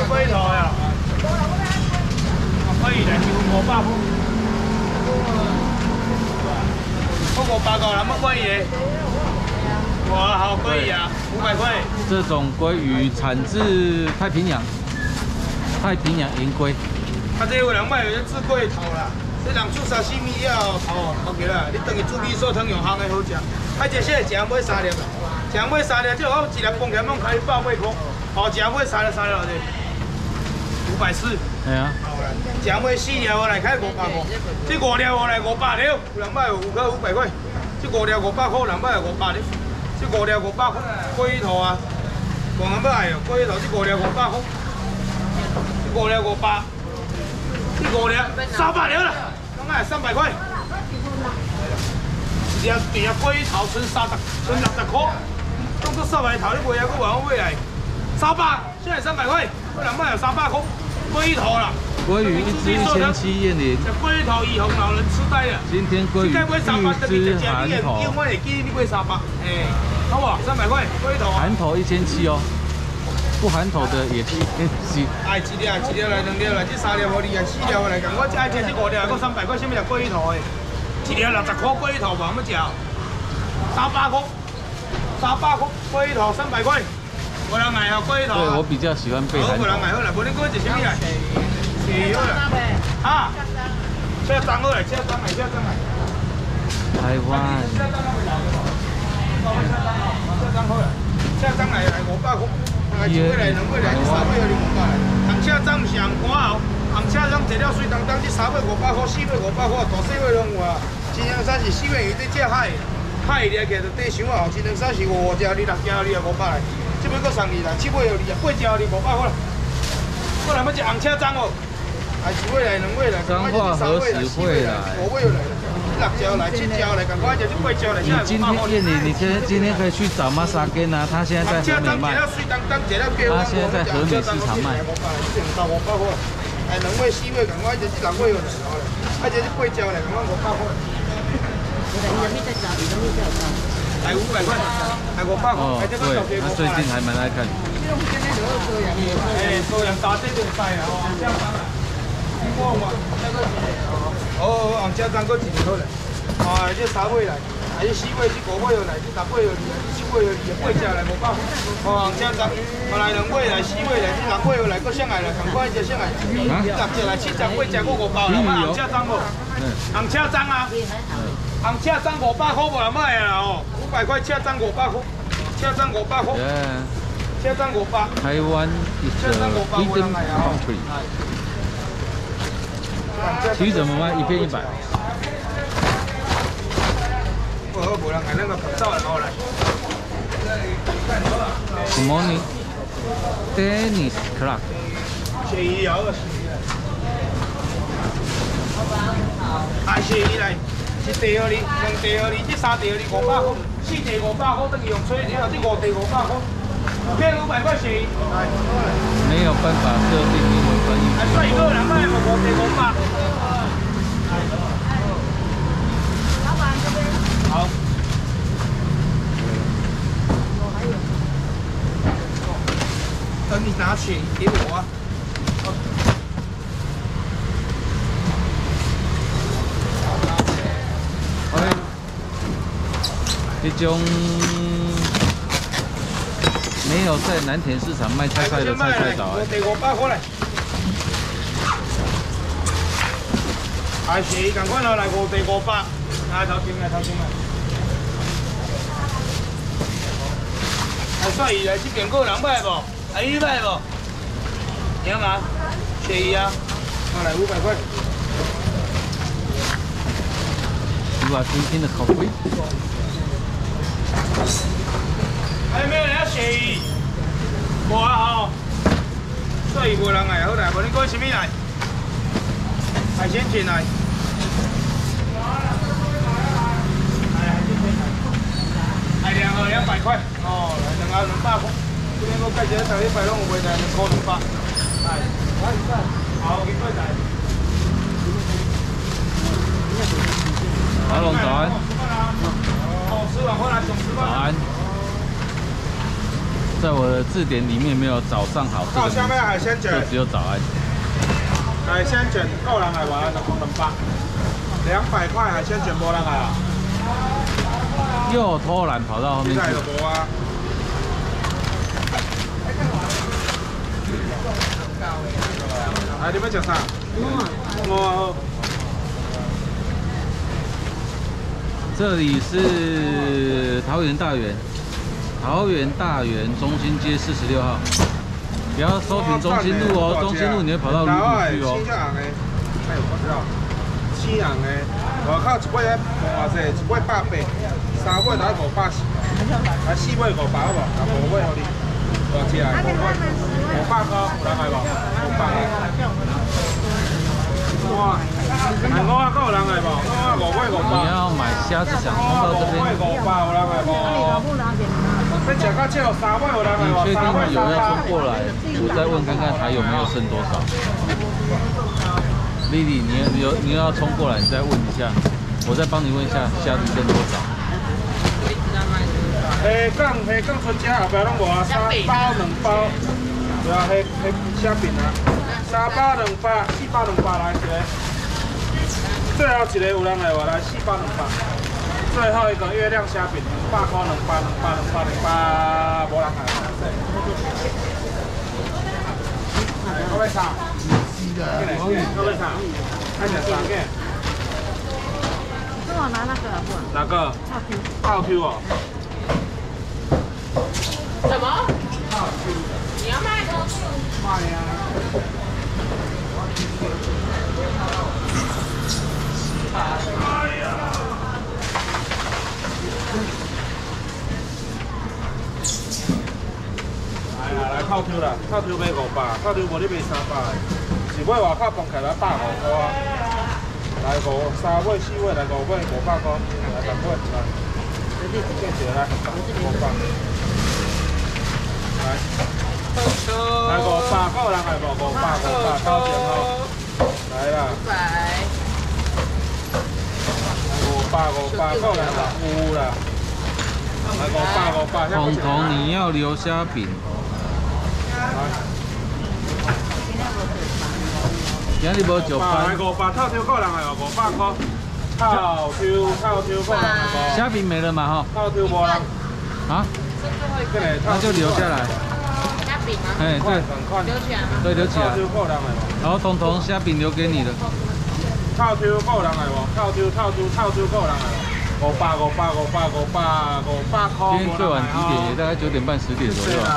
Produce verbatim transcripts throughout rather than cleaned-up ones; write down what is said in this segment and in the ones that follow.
龟头呀，可以来就五百块。我五百个，那么贵耶？哇，好贵呀，五百块。 这种鲑鱼产自太平洋，太平洋银龟。 啊，这有人买有只龟头啦，这人煮沙西米了头，OK 啦。你等于煮米线汤用烘的好食。啊，这些只买三粒啦，只买三粒，最好一粒放起来，拢开百八块。哦，只买三粒三粒落去，五百四。 系啊。 好啦，只买四粒我来开五百块，这五粒我来五百了，有人买有个五百块，这五粒五百块，人买五百了，这五粒五百块，龟头啊，讲人买哦，龟头这五粒五百块，这五粒五百。 这五粒三百了啦，刚才三百块。一粒一粒龟头剩三十，剩六十块。当做三百头你卖啊，我还我买来三百，现在三百块，我两卖有三百块。龟头啦， 鲑鱼一只一千七燕玲。 这龟头以后老人痴呆了。 今天鲑鱼预支含头。 因为记你买三百，哎，好不好？三百块龟头。 含头一千七哦。 不含头的也是一是。 哎，一粒一粒来，两粒来，这三粒我厉害，四粒我来讲，我只爱吃这五粒，我三百块，什么叫龟头的？一粒六十块龟头，无乜食。三百块，三百块龟头，三百块。无人爱哦，龟头。 对，我比较喜欢贝含头。 无人爱好啦，无你讲一什么来？鲫鱼好啦。啊？车章好来，车章来，车章来。 台湾。 车章好来，车章来来五百块。 啊，一尾来，两尾来，这三尾要你五百来。红车章是红肝后，红车章坐了水当当，这三尾五百块，四尾五百块，大细尾拢有啊。金阳山是四尾鱼在食海，海掠起来就底箱啊。金阳山是五只，你六只，你也五百来。这尾搁送你啦，七尾要你啊，八只你五百块。我来要一红车章哦，啊，一尾来，两尾来， 彰化何时会来？ 五尾来。 六只来，七只来，赶快就去八只来。 你今天燕玲，你今天今天可以去找玛莎根啊，他现在在和美卖。他现在在和美市场卖。哎，两尾四尾，赶快就去六尾来，啊，就去八只来，赶快五百块。还五百块，还五百块。哦，对，他最近还蛮爱看。哎，收养打这种菜啊，哦，这样子。听过吗？哦，红车章搁一条来，啊，这三尾来，啊，这四尾、这五尾又来，这六尾又来，这七尾又来，八只来五百。哦，红车章，啊来两尾来，四尾来，这六尾又来，搁上来了，赶快一只上来。啊？六只来，七只、八只搁五百了，买红车章无？红车章啊，红车章五百块无人买啊哦，五百块车章五百块，车章五百块，车章五百。台湾车章五百无人买啊。 鱼怎么卖？一片一百。不好，无人爱，咱个走来好来。Good morning, Dennis Clark。鲫鱼有个鲫鱼来。啊，鲫鱼来，一地给你，两地给你，这三地给你五百块，四地五百块，等于用吹条，这五地五百块，骗五百块鲫鱼。没有办法设定英文翻译。啊，所以个人卖五地五百。 好。等你拿钱给我啊。哎，这种没有在南田市场卖菜菜的菜菜岛哎。第五百块来。哎，是，赶快拿来五地五百。 来头前来，头前来。还算伊来这边个人买无？阿姨买无？听嘛？鲫鱼啊，拿来五百块。哇，今天的好贵。还有没有人要鲫鱼？无啊吼。所以无人来，好来，无你讲什么来？海鲜进来。 来两盒两百块，哦，来两盒两百块。这边我介绍上礼拜拢有卖在两块两百。来，好，几块来？阿龙早安。哦，吃完后来总吃饭。早安。 在我的字典里面没有早上好这个名字， 海鲜卷， 就只有早安。 海鲜卷够人来话，就讲两百，两百块海鲜卷无人来啊。 又偷懒跑到后面去。 就无啊。哎，你要吃啥？我。 这里是桃园大园，桃园大园中心街四十六号。不要搜寻中心路哦，中心路你会跑到路去哦。 哎，我知道，青人的，外口一尾咧偌济，一尾百八，三尾来五百四，啊四尾五百好无？啊五尾互你，多少啊？五尾，五百块，有人来无？五百个。哇，哎五啊个有人来无？五啊五尾五百。 你要买虾子想冲到这边。 五百有人来无？你食到这三尾有人来无？ 确定有要冲过来，我再问看看还有没有剩多少。丽丽，你你有你要冲过来，你再问一下，我再帮你问一下虾子剩多少。 虾港虾港春节后壁拢无啊，三包两包，对啊，虾虾虾饼啊，三包两百，四包两百来一个，最后一个有人来无？来四包两百，最后一个月亮虾饼，两百块，两百，两百，两百，两百，无人来。我要啥？我要啥？看起来三个。 跟我拿那个不？ 哪个？套 Q 哦。 什么？你要卖套 Q？ 卖呀。哎呀！来啦，来套 Q 啦，套 Q 卖五百，套 Q 无你卖三百，是买外口放起来百五块啊。来五三尾四尾来五尾五百块，来十尾来，这几个来五百。来，来五百个人来无？五百五百到前后，来啦。 百。 来五百五百个人啦，有啦。来五百五百。 彤彤，你要留虾饼。今日无九班。 五百套抽个人来哦，五百块。套抽套抽个人来无？ 虾饼没了嘛哈？ 套抽无人。 啊？那就留下来。 虾饼吗？ 哎，对， 留起来吗？ 对，留起来。 套抽个人来无？ 然后彤彤虾饼留给你了。 套抽个人来无？套抽套抽套抽个人来无？五百五百五百五百五百块。 今天最晚几点？也大概九点半十点左右。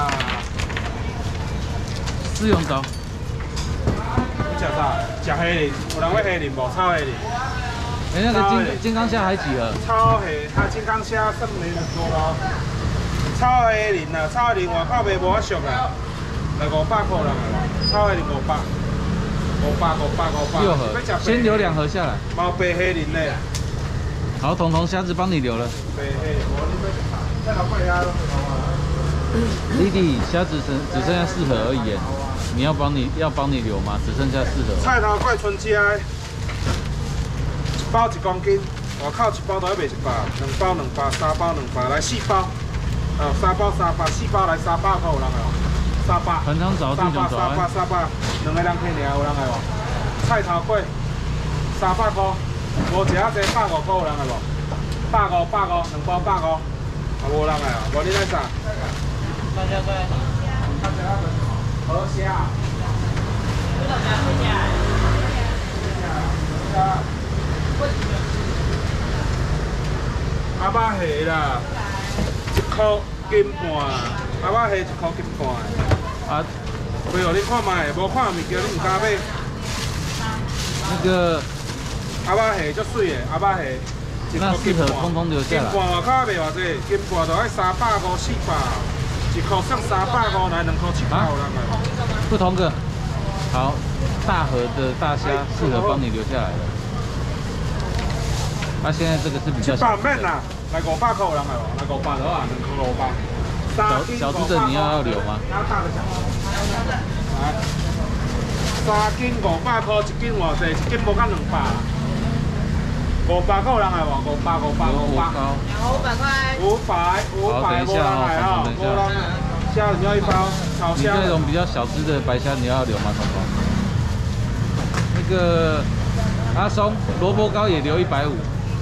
试用招。 你食啥？食虾仁，有人要虾仁无？炒虾仁。 哎，那个金金刚虾还几盒？ 炒虾，啊金刚虾算没人多咯。炒虾仁啊，炒虾仁外口卖无遐俗啦，来五百块人来无？炒虾仁五百，五百五百五百。 六盒，先留两盒下来。 毛白虾仁嘞。 好，彤彤虾子帮你留了。 白虾，我你要啥？再来贵啊！ 弟弟，虾子只只剩下四盒而已耶，你要帮你要帮你留吗？只剩下四盒。 菜头粿春节的，一包一公斤，外口一包都要卖一百，两包两百，三包两百，来四包，呃，三包三百，四包来三百块有人来无？三百。 团长早， 三百三百三百，两个人客尔有人来无？菜头粿三百块，无食啊济百五块有人来无？百五百五，两包百五，啊无人来啊？无你来啥？ 大家对。 河虾。 不能拿回家。 阿爸虾啦，一箍金半，阿爸虾一箍金半。啊，袂互你看卖，无看物件你唔敢买。 那个阿爸虾足水的，阿爸虾一那四盒箍金半。 通通留下来。 金半外口卖偌济，金半就爱三百五、四百，一箍算三百五来，两箍七百有人来。 不同个。好，大盒的大虾四盒帮你留下来了。那、啊、现在这个是比较小。 七百免啦，来五百块有人来无？来五百就啊，两箍五百。 小小只的你要要留吗？ 来，三斤五百块，一斤偌济？一斤无到两百啦。五百块有人来无？五百五百五百。 两盒五百块。 五百五百无人来哦，无人。 虾仁要一包，炒你虾那种比较小只的白虾你要留吗，彤彤？那个阿松萝卜糕也留一百五。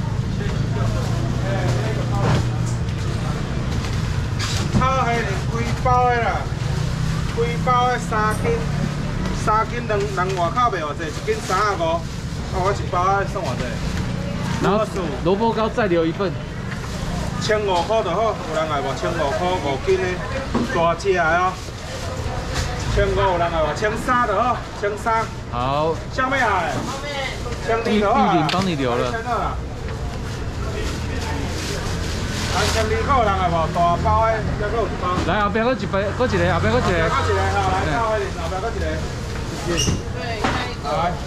炒迄规包的啦，规包的三斤，三斤两人外口卖偌济，一斤三啊五，啊我一包啊算偌济？ 然后萝卜糕再留一份， 千五块就好，有人爱无？千五块五斤的，大只的哦。千五有人爱无？千三就好，千三。 好， 啥物啊？千二玉就好玉林帮你留了。 来千二块有人爱无？大包的，再搁有一包。 来后边搁一杯，搁一个，后边搁一个。 搁一个哈，来到迄里，后边搁一个。 对，下一个。 来。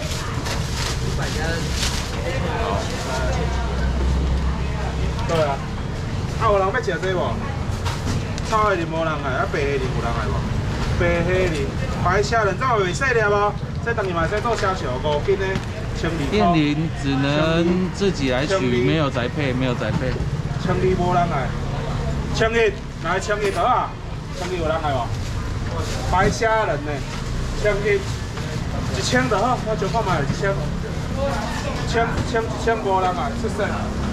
对啊，啊有人要食这无？炒的仁无人爱，啊白的仁有人爱无？白黑仁、白虾仁，这有袂细粒无？这等于嘛使做虾球，五斤的，千二块。 店里只能自己来取，没有宅配，没有宅配。 千二无人爱，千一来千一好啊？千二有人爱无？白虾仁呢？千一，一千就好，我就看卖一千。一千一千一千无人爱，出色。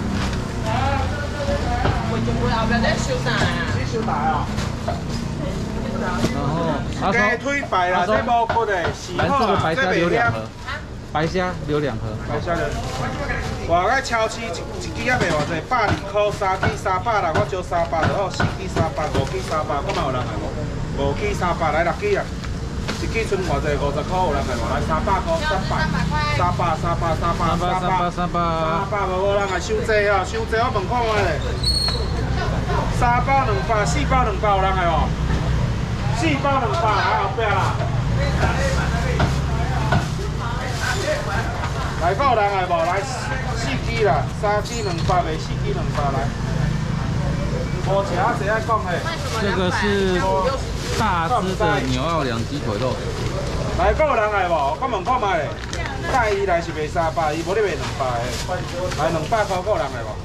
我就不后边在收啥啊？ 你收大啊？ 然后阿鸡腿白啦，这无骨的，四蓝色的白虾留两盒，白虾留两盒。 白虾仁，外个超市一一支也卖偌济，百二块三支三百六，我招三百就好，四支三百，五支三百，看嘛有人爱无？五支三百来六支啊！一支剩偌济？五十块有人爱无？来三百块，三百，三百，三百，三百， 三百三百三百， 三百无无人爱收济哦，收济我问看卖咧。三包两百，四包两百有人爱无？四包两百来后壁啦。来个有人爱无？来四支啦，三支两百卖四支两百来。无吃啊，谁爱讲嘿？ 这个是大只的牛奥良鸡腿肉。 来个有人爱无？我问看卖咧。大伊来是卖三百，伊无咧卖两百的。来两百块，个有人爱无？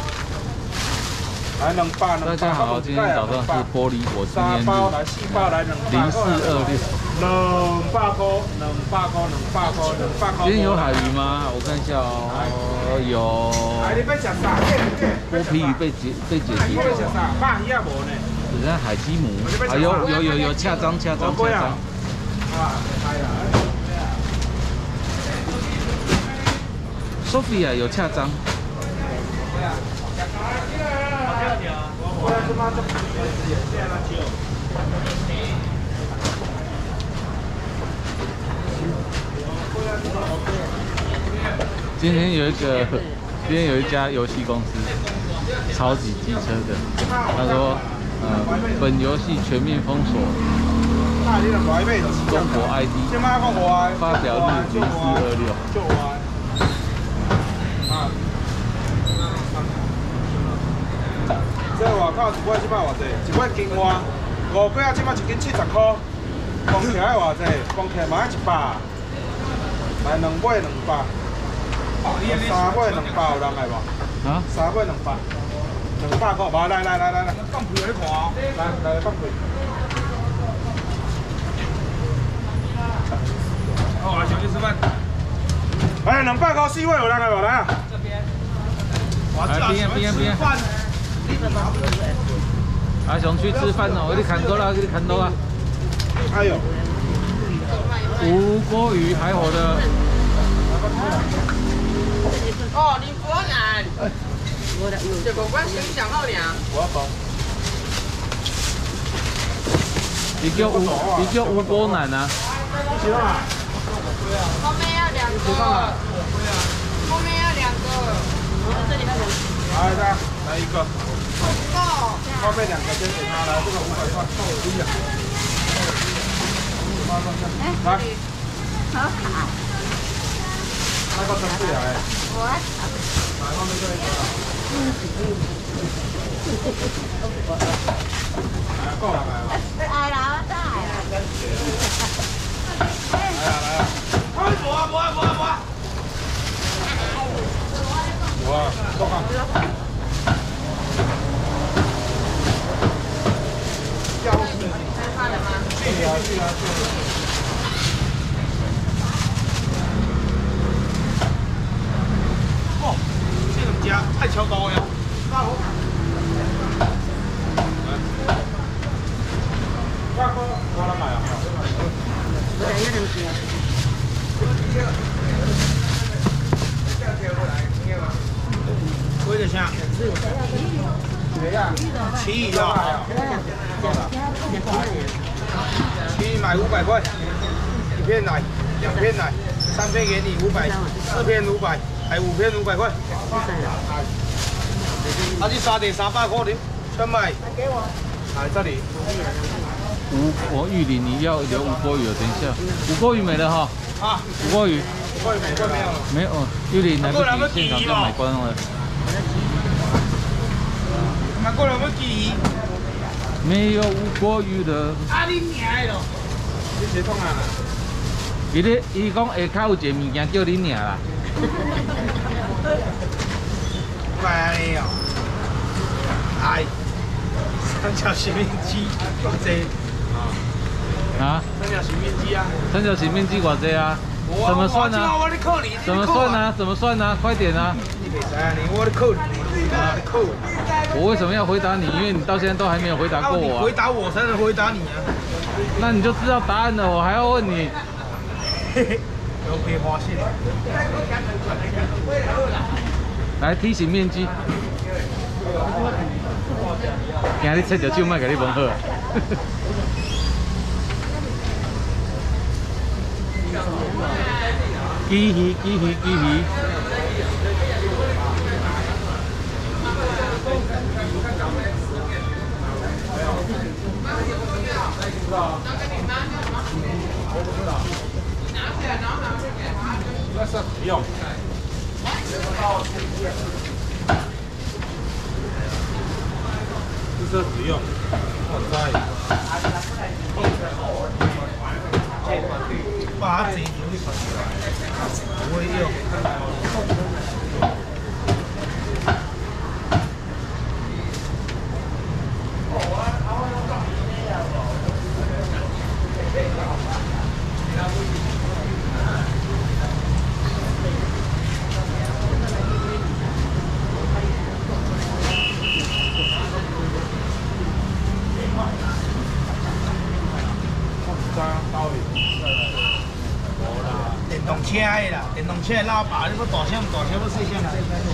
来两百，两百。 大家好，今天早上是玻璃果纪念日，零四二六。 两百块，两百块，两百块，两百块。 今天有海鱼吗？我看一下哦，有。 哎，你要食啥？ 剥皮鱼被解被解题了。 你要食啥？鲅鱼也无呢。 只剩海鸡母。啊，有有有有恰章恰章恰章。 啊，哎呀。 Sophia 有恰章。今天有一个，今天有一家游戏公司，超级机车的，他说，呃，本游戏全面封锁中国 I D， 发表日零四二六。 这外口一尾即摆偌济？一尾金蛙，五龟啊，即摆一斤七十块。光起来偌济？光起来嘛一百。来两尾两百。三尾两百有人来无？ 啊？ 三尾两百。两百块，无来来来来来，放屁来看啊！来来放屁。好，来小去吃饭。哎，两百块四尾有人来无？来啊！这边。 来边边边。阿雄去吃饭哦，我给你砍多了，给你砍多了。 哎呦， 无锅鱼海火的。 哦，你不按，这个我先讲好俩。 我要包。 你叫无，你叫无锅腩啊？ 几多啊？ 后面要两个。后面要两个。这里还有。 来来来一个。 够。 后面两个先给他来，这个五百块，够我低啊。来， 好。 那个真贵啊！ 我。 来后面这一个。来，够了，来了。 来了，再来了。 来啊来啊！哎，无啊无啊无啊无啊！无啊，够啊。要死！ 去啊！哦，这两只太超大了，大好。大哥，我来买啊！我来一两只。贵的啥？奇异啊！奇异买五百块，一片来，两片来，三片给你五百，四片五百，还五片五百块。啊，这沙地三百块的，全买。给我。来这里。 吴国玉林，你要留吴国语了，等一下，吴国语没了哈。 啊， 吴国语。 吴国语没了。 没有，玉林来不及，现场就买光了。 买过来要记忆。 没有无国语的。 啊，你娘的咯！你谁创啊？ 伊咧，伊讲下骹有一个物件叫你娘啦。 不然安尼哦。哎，三角形面积偌济？ 啊？ 三角形面积啊？ 三角形面积偌济啊？怎么算呢？怎么算呢？怎么算呢？快点啊！ 我的扣你，我的扣。 我为什么要回答你？因为你到现在都还没有回答过我、啊。 回答我才能回答你啊！ 那你就知道答案了，我还要问你。 有被发现。 来梯形面积。今日切着手，莫甲你问好。鸡鱼，鸡鱼，鸡鱼。 那是不用。这是不用。我在。把这条你放出来，不会用。 电动车的啦，电动车的喇叭，你要大声大声，要细声细声。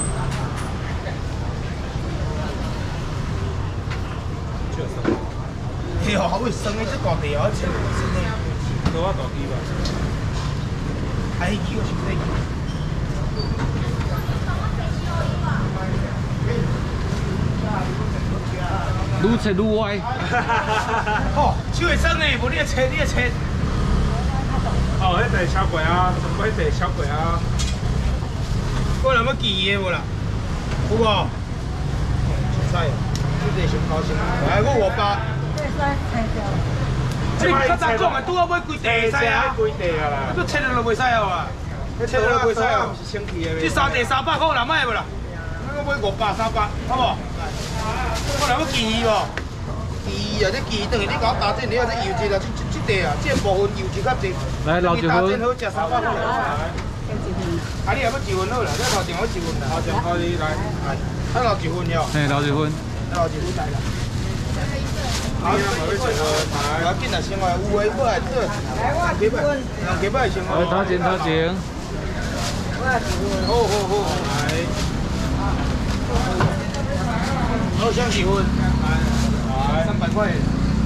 嘿哦，好会生的，这大地哦，切生的。多啊大机吧？还机我是这个。 愈切愈歪。 哦，手会生的，无你切，你切。 哦，迄个小鬼啊，什么迄个小鬼啊？我有要记伊的无啦？有无？熟悉，这个上高兴。来，我五百。这较早讲的，拄好买规地会使啊？规地啊啦！你切了就袂使啊嘛？你切了就袂使啊？是生气的。这三地三百块啦，买无啦？我买五百三百，好无？我来要记伊无？记伊啊！你记伊等于你搞打针，你要是油一啦，这这地啊，这部分油一较济。 来，老九分。 好食三百块。啊，你也要一份好啦，你头前要一份啦。头前可以来，来，啊，留一份了。 嘿，留一份。 留一份来啦。好，要要一份，来，要紧啦，先话有诶，我来做。来，我一份。两几百先话。 来，头前头前。 我来一份。好好好，来。好，先一份。来，三百块。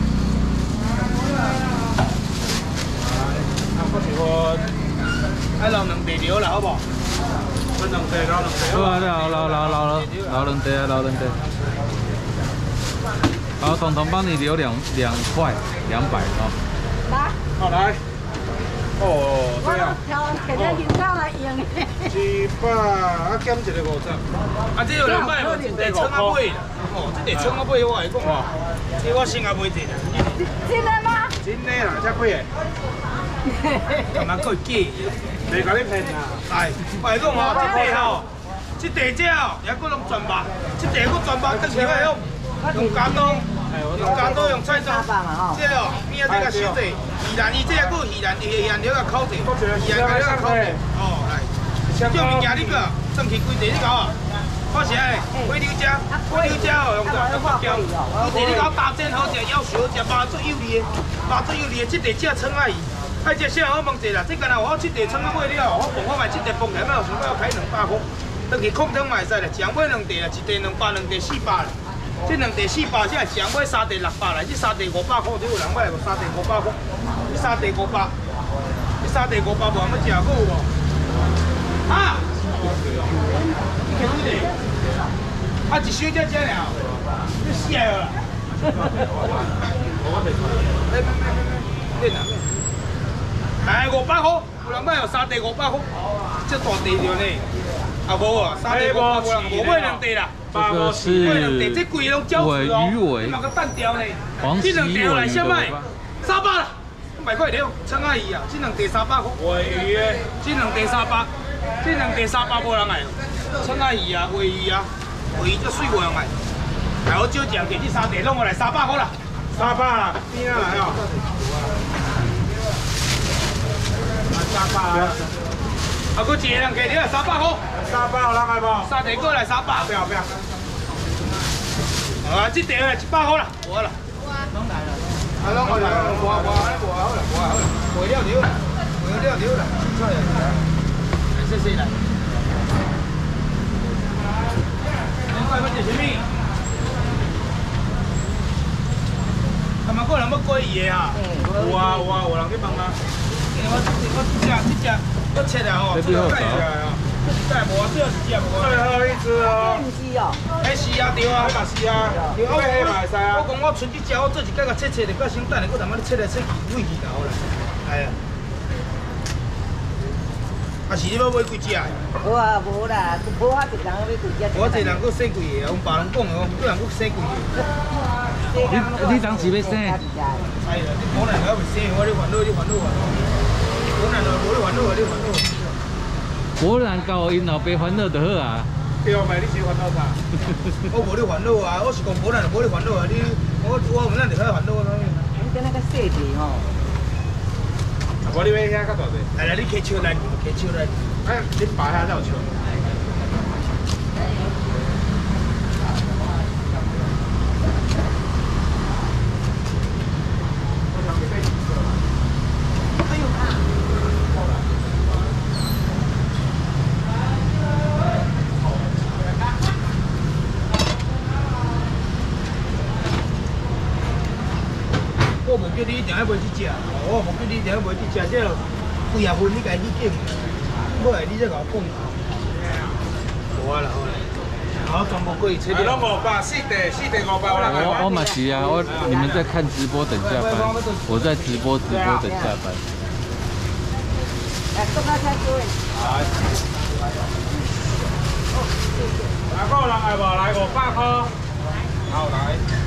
我一份，爱留两地条啦，好无？分两地，留两地。 好啊，留留留留留留两地啊，留两地。好，彤彤帮你留两两块，两百哦。 来， 好来。哦，这样。 挑摕了现场来用的。 一百，啊减一个五十。啊，这有人买无？一地称啊买啦。哦，这地称啊买，我来讲哦，这我先啊买一个。 真的吗？ 真的啦，这贵的。 干嘛可以假？袂甲你骗啦！哎，我来讲哦，这地吼，这地这哦，也搁拢全麻，这地搁全麻，更厉害哦，用加工， 人家都用菜刀，这哦，边仔这个小者，鱼兰伊这个个鱼兰，鱼兰了个烤者，鱼兰了个烤者，哦来，这物件你个转去规地你搞啊，看起来，火牛椒，火牛椒哦用在发标，规地你搞大煎好食，要小食，麻做有利的，麻做有利的，这地只葱仔鱼。 哎，这啥我问者啦，这干那我七地葱啊买了，我讲我买七地崩来，我想要开两百块，等去空汤买使啦，上买两地啦，一地两百，两地四百啦。这两地四百，这上买三地六百啦，这三地五百块，你有人买无？三地五百块，这三地五百，这三地五百无人要食过无？啊？你看几地？啊，一小只只了，你死了啦！没没没没没，练哪？ 哎，五百块，有人买有三地五百块，这大地着呢。啊无啊，三地五百块，无买两地啦。 这个是这贵拢饺子尾鱼尾， 嘛个蛋条呢。 黄鳍尾鱼的啥卖？三百啦，百块了，葱仔鱼啊，这两地三百块。尾鱼的，这两地三百，这两地三百无人爱。葱仔鱼啊，尾鱼啊，尾鱼这水无人爱。哎，我少讲，给这三地弄过来三百块啦。三百啦，边啊来哦。 三百啊！啊，佮一个人给你啊，三百块。三百有人爱无？三地过来三百，不要不要。啊，这地啊一百块啦，无啦。拢来了。啊，拢来了，无无，安尼无好啦，无好啦，卖了了啦，卖了了啦，出来啦。来，谢谢啦。恁快要做啥物？他们个人要过夜啊？有啊有啊，有人去帮啊。 我我这只这只我切了哦，这个带起来哦，带无最后一只无。最后一只哦。唔是哦。哎是啊，对啊，嘛是啊。对啊，黑嘛会使啊。我讲我剩一只，我做一摆个切切的，较先等下，我等下你切来切去，尾去就好啦。哎呀。啊是你要买几只啊？ 无啊，无啦，无法一人要买几只。 我一人佫洗几个，我别人讲哦，佫人佫洗几个。 你你当时要洗？ 哎呀，你可能还袂洗，我你烦恼，你烦恼啊！ 无难哦，无你烦恼啊，你烦恼。 无难搞，因后爸烦恼就好啊。 对啊，咪你先烦恼啥？我无你烦恼啊，我是讲无难就无你烦恼啊，你我我唔咱就较烦恼咯。 你跟那个细地吼。 啊，无你买遐较大个。来来，你骑车来，骑车来。哎，你拔遐才有车。我无叫你一定要买去食，我无叫你一定要买去食，这几啊分你家己拣，我来你再甲我讲。无啊啦，好啦，我全部过去切了。拢五百，四地，四地五百，我来买。 我我嘛是啊，我你们在看直播等下班，我在直播直播等下班。 来，送到车多。 来。哪个人爱无？来五百块。好来。